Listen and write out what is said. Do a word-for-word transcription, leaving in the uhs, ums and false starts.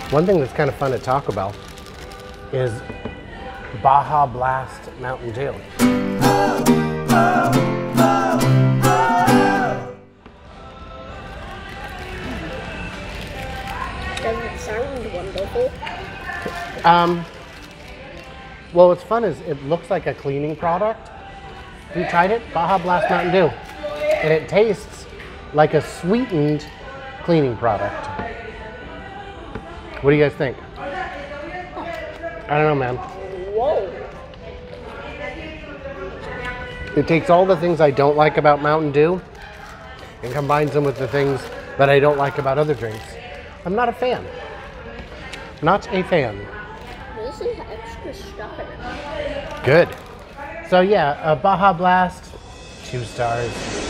One thing that's kind of fun at Taco Bell is Baja Blast Mountain Dew. Doesn't it sound wonderful? Um, well, what's fun is it looks like a cleaning product. We tried it, Baja Blast Mountain Dew, and it tastes like a sweetened cleaning product. What do you guys think? I don't know, man. Whoa. It takes all the things I don't like about Mountain Dew and combines them with the things that I don't like about other drinks. I'm not a fan. Not a fan. This is extra stuff in it. Good. So yeah, uh, Baja Blast, two stars.